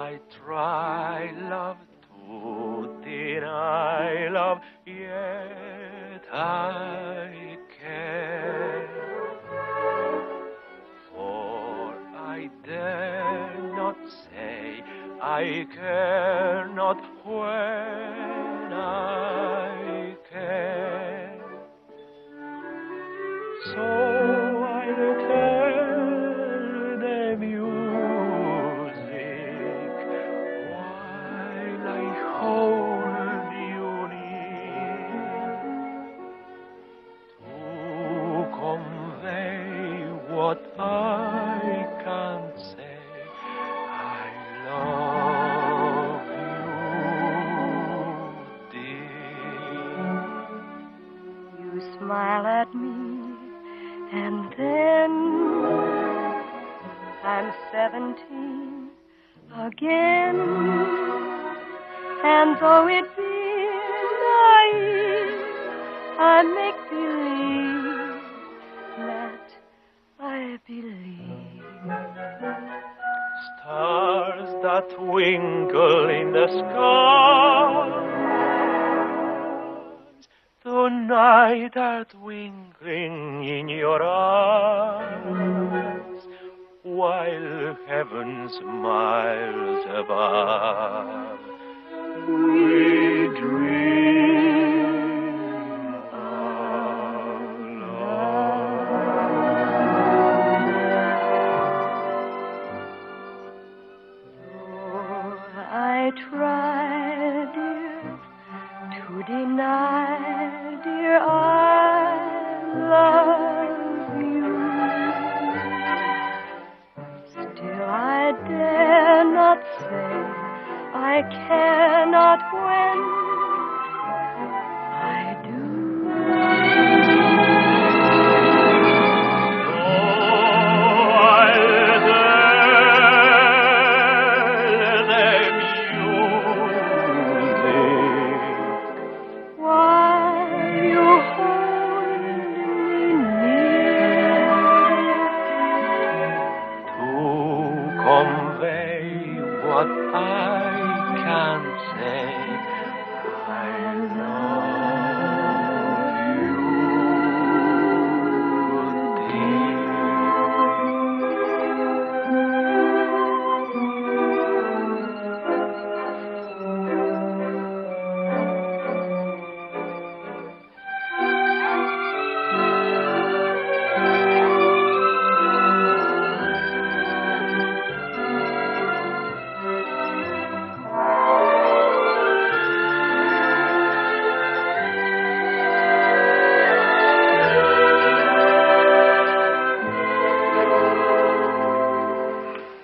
I try, love, to deny love, yet I can't. For I dare not say I care not when I can. So I'll tell the music while I hold you near to convey what I can't say. I love you, dear. You smile at me, and then I'm 17 again. And though it be naive, I make believe that I believe. Stars that twinkle in the sky tonight are twinkling in your eyes, while heaven smiles above. We dream.